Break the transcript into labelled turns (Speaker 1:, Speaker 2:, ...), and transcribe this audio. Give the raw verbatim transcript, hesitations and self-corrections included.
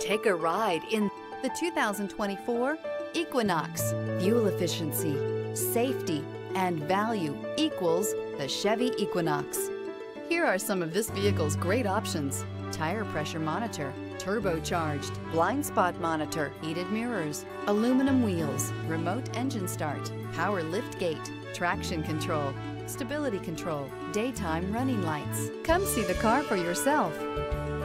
Speaker 1: Take a ride in the two thousand twenty-four Equinox. Fuel efficiency, safety, and value equals the Chevy Equinox. Here are some of this vehicle's great options: tire pressure monitor, turbocharged, blind spot monitor, heated mirrors, aluminum wheels, remote engine start, power lift gate, traction control, stability control, daytime running lights. Come see the car for yourself.